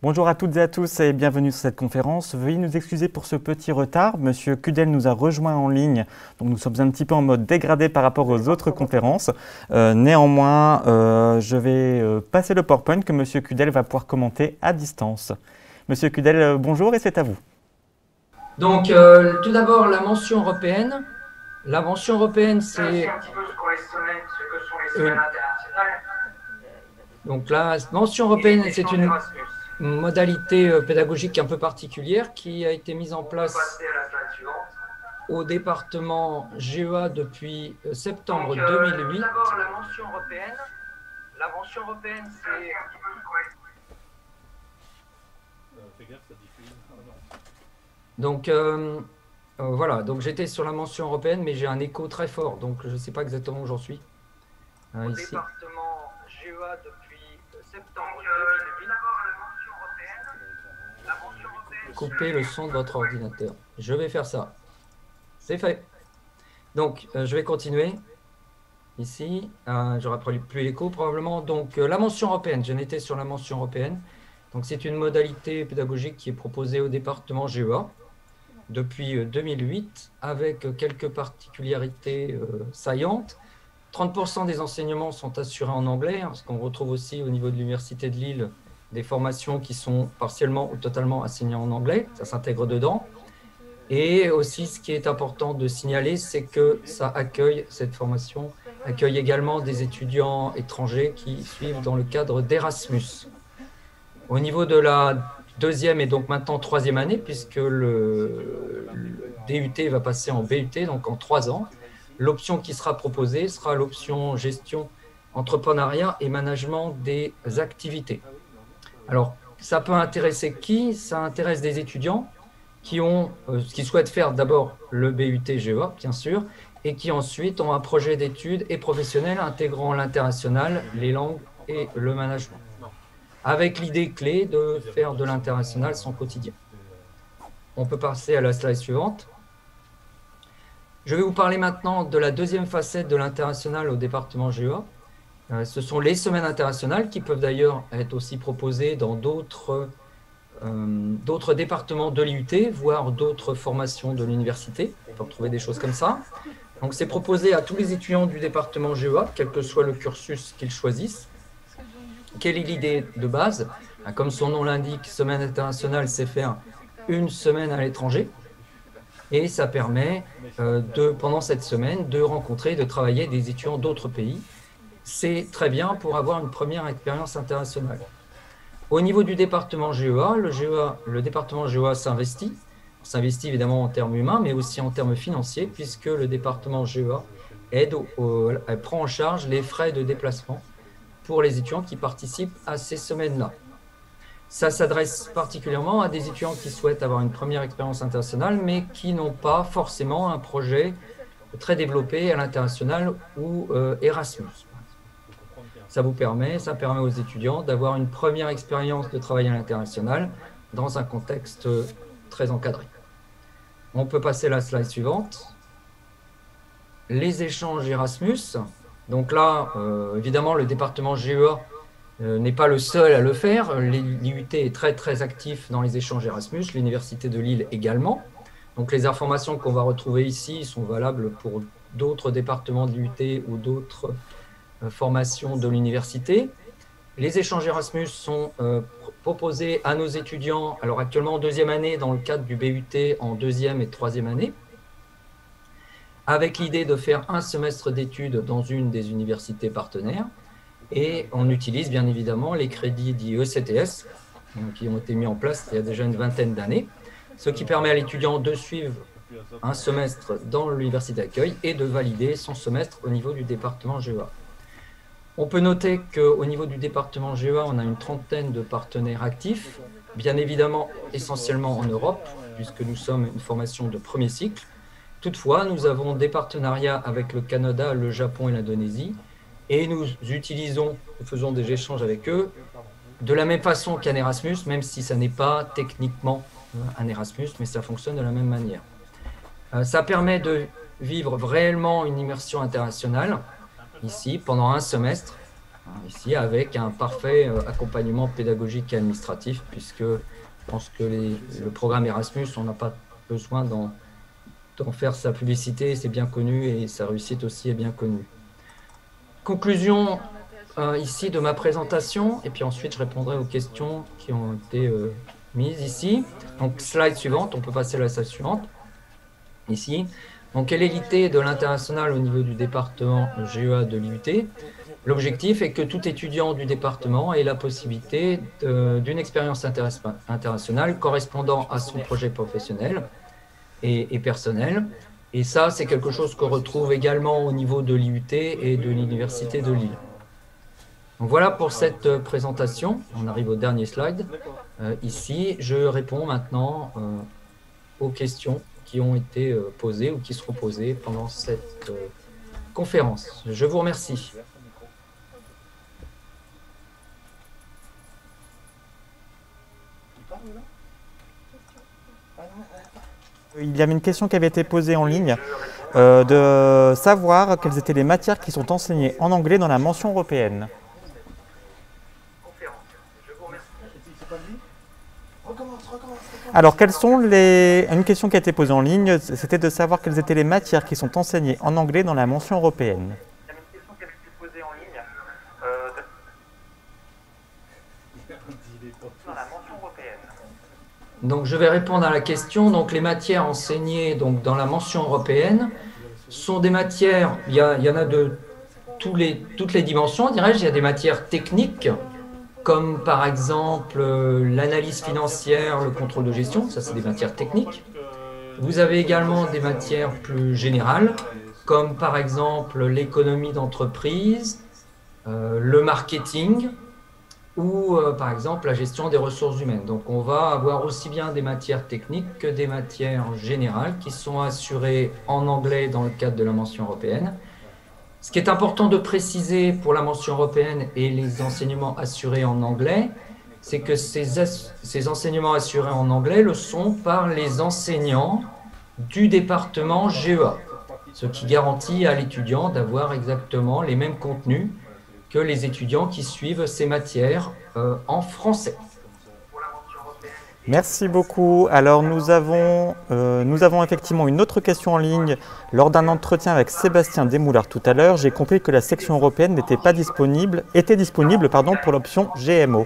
Bonjour à toutes et à tous et bienvenue sur cette conférence. Veuillez nous excuser pour ce petit retard. Monsieur Kudel nous a rejoint en ligne, donc nous sommes un petit peu en mode dégradé par rapport aux autres conférences. Néanmoins, je vais passer le PowerPoint que Monsieur Kudel va pouvoir commenter à distance. Monsieur Kudel, bonjour et c'est à vous. Donc, tout d'abord, la mention européenne. La mention européenne, c'est... Donc, la mention européenne, c'est une modalité pédagogique un peu particulière qui a été mise en place au département GEA depuis septembre 2008. D'abord, la mention européenne. La mention européenne, c'est... Donc, voilà, donc j'étais sur la mention européenne, mais j'ai un écho très fort, donc je ne sais pas exactement où j'en suis. Au Ici. département GEA depuis septembre 2008. La mention européenne. Couper le son de votre ordinateur. Je vais faire ça. C'est fait. Donc, je vais continuer. Ici, j'aurai plus l'écho probablement. Donc, la mention européenne, j'en étais sur la mention européenne. Donc, c'est une modalité pédagogique qui est proposée au département GEA depuis 2008, avec quelques particularités saillantes. 30% des enseignements sont assurés en anglais, parce qu'on retrouve aussi au niveau de l'Université de Lille des formations qui sont partiellement ou totalement enseignées en anglais, ça s'intègre dedans. Et aussi, ce qui est important de signaler, c'est que ça accueille, cette formation accueille également des étudiants étrangers qui suivent dans le cadre d'Erasmus. Au niveau de la deuxième et donc maintenant troisième année, puisque le DUT va passer en BUT, donc en 3 ans, l'option qui sera proposée sera l'option gestion, entrepreneuriat et management des activités. Alors, ça peut intéresser qui? Ça intéresse des étudiants qui souhaitent faire d'abord le BUT GEA, bien sûr, et qui ensuite ont un projet d'études et professionnel intégrant l'international, les langues et le management, avec l'idée clé de faire de l'international son quotidien. On peut passer à la slide suivante. Je vais vous parler maintenant de la deuxième facette de l'international au département GEA. Ce sont les semaines internationales qui peuvent d'ailleurs être aussi proposées dans d'autres départements de l'IUT, voire d'autres formations de l'université. On peut retrouver des choses comme ça. Donc, c'est proposé à tous les étudiants du département GEA, quel que soit le cursus qu'ils choisissent. Quelle est l'idée de base? Comme son nom l'indique, semaine internationale, c'est faire une semaine à l'étranger. Et ça permet, pendant cette semaine, de rencontrer, de travailler des étudiants d'autres pays. C'est très bien pour avoir une première expérience internationale. Au niveau du département GEA, le département GEA s'investit. S'investit évidemment en termes humains, mais aussi en termes financiers, puisque le département GEA prend en charge les frais de déplacement pour les étudiants qui participent à ces semaines-là. Ça s'adresse particulièrement à des étudiants qui souhaitent avoir une première expérience internationale, mais qui n'ont pas forcément un projet très développé à l'international ou Erasmus. Ça permet aux étudiants d'avoir une première expérience de travail à l'international dans un contexte très encadré. On peut passer à la slide suivante. Les échanges Erasmus. Donc là, évidemment, le département GEA n'est pas le seul à le faire. L'IUT est très, très actif dans les échanges Erasmus, l'Université de Lille également. Donc les informations qu'on va retrouver ici sont valables pour d'autres départements de l'IUT ou d'autres formations de l'université. Les échanges Erasmus sont proposés à nos étudiants, alors actuellement en deuxième année, dans le cadre du BUT en deuxième et troisième année, avec l'idée de faire un semestre d'études dans une des universités partenaires. Et on utilise bien évidemment les crédits dits ECTS, qui ont été mis en place il y a déjà une vingtaine d'années, ce qui permet à l'étudiant de suivre un semestre dans l'université d'accueil et de valider son semestre au niveau du département GEA. On peut noter qu'au niveau du département GEA, on a une trentaine de partenaires actifs, bien évidemment essentiellement en Europe, puisque nous sommes une formation de premier cycle. Toutefois, nous avons des partenariats avec le Canada, le Japon et l'Indonésie, et nous faisons des échanges avec eux de la même façon qu'un Erasmus, même si ça n'est pas techniquement un Erasmus, mais ça fonctionne de la même manière. Ça permet de vivre réellement une immersion internationale, ici, pendant un semestre, ici avec un parfait accompagnement pédagogique et administratif, puisque je pense que le programme Erasmus, on n'a pas besoin d'en faire sa publicité, c'est bien connu et sa réussite aussi est bien connue. Conclusion ici de ma présentation, et puis ensuite je répondrai aux questions qui ont été mises ici. Donc slide suivante, on peut passer à la slide suivante, ici. Donc quelle est l'idée de l'international au niveau du département GEA de l'IUT? L'objectif est que tout étudiant du département ait la possibilité d'une expérience internationale correspondant à son projet professionnel et personnel. Et ça, c'est quelque chose qu'on retrouve également au niveau de l'IUT et de l'Université de Lille. Donc voilà pour cette présentation. On arrive au dernier slide. Ici, je réponds maintenant aux questions qui ont été posées ou qui seront posées pendant cette conférence. Je vous remercie. Il y avait une question qui avait été posée en ligne, de savoir quelles étaient les matières qui sont enseignées en anglais dans la mention européenne. Alors, une question qui a été posée en ligne, c'était de savoir quelles étaient les matières qui sont enseignées en anglais dans la mention européenne. Donc, je vais répondre à la question. Donc, les matières enseignées donc, dans la mention européenne sont des matières, il y en a de toutes les dimensions, dirais-je. Il y a des matières techniques, comme par exemple l'analyse financière, le contrôle de gestion, ça c'est des matières techniques. Vous avez également des matières plus générales, comme par exemple l'économie d'entreprise, le marketing, ou par exemple la gestion des ressources humaines. Donc on va avoir aussi bien des matières techniques que des matières générales qui sont assurées en anglais dans le cadre de la mention européenne. Ce qui est important de préciser pour la mention européenne et les enseignements assurés en anglais, c'est que ces enseignements assurés en anglais le sont par les enseignants du département GEA, ce qui garantit à l'étudiant d'avoir exactement les mêmes contenus que les étudiants qui suivent ces matières en français. Merci beaucoup. Alors nous avons effectivement une autre question en ligne. Lors d'un entretien avec Sébastien Desmoulard tout à l'heure, j'ai compris que la section européenne était disponible pour l'option GMO.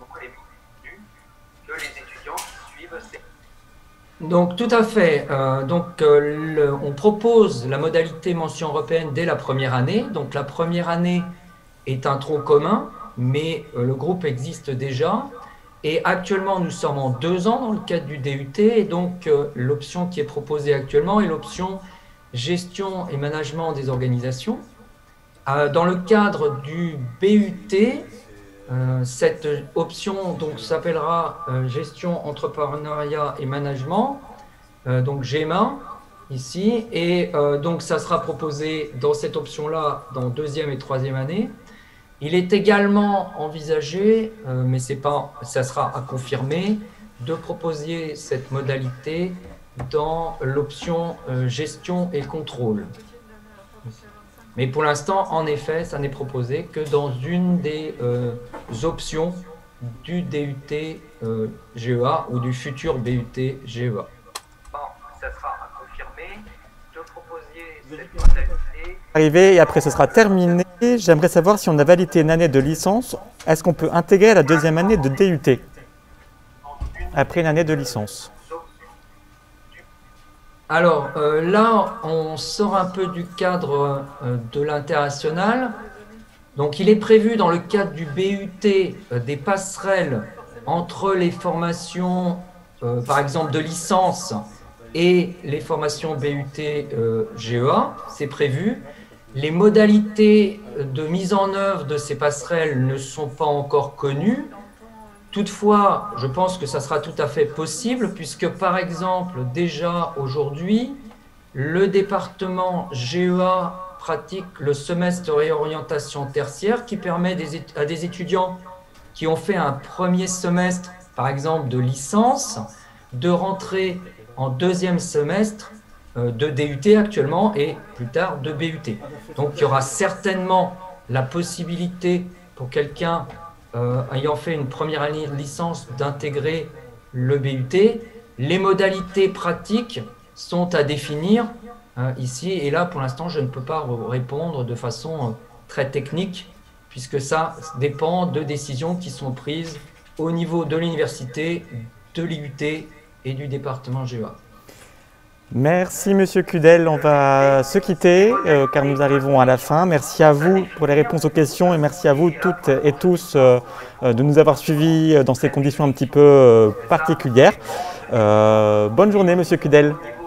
Donc tout à fait. On propose la modalité mention européenne dès la première année. Donc la première année est un tronc commun, mais le groupe existe déjà. Et actuellement, nous sommes en 2 ans dans le cadre du DUT. Et donc l'option qui est proposée actuellement est l'option gestion et management des organisations. Dans le cadre du BUT, cette option s'appellera gestion, entrepreneuriat et management, donc GEMA ici, et donc ça sera proposé dans cette option-là dans 2e et 3e année. Il est également envisagé, mais ça sera à confirmer, de proposer cette modalité dans l'option gestion et contrôle. Mais pour l'instant, en effet, ça n'est proposé que dans une des options du DUT GEA ou du futur BUT GEA. Bon, ça sera à confirmer de proposer cette modalité. Arrivé et après ce sera terminé. J'aimerais savoir si on a validé une année de licence, est-ce qu'on peut intégrer la 2e année de DUT après une année de licence? Alors là, on sort un peu du cadre de l'international. Donc il est prévu dans le cadre du BUT des passerelles entre les formations, par exemple de licence, et les formations BUT GEA, c'est prévu. Les modalités de mise en œuvre de ces passerelles ne sont pas encore connues. Toutefois, je pense que ça sera tout à fait possible puisque, par exemple, déjà aujourd'hui, le département GEA pratique le semestre réorientation tertiaire qui permet à des étudiants qui ont fait un premier semestre, par exemple, de licence, de rentrer en 2e semestre de DUT actuellement et plus tard de BUT. Donc il y aura certainement la possibilité pour quelqu'un ayant fait une première année de licence d'intégrer le BUT. Les modalités pratiques sont à définir ici et là. Pour l'instant, je ne peux pas répondre de façon très technique puisque ça dépend de décisions qui sont prises au niveau de l'université, de l'IUT et du département GEA. Merci Monsieur Cudel, on va se quitter car nous arrivons à la fin. Merci à vous pour les réponses aux questions et merci à vous toutes et tous de nous avoir suivis dans ces conditions un petit peu particulières. Bonne journée Monsieur Cudel.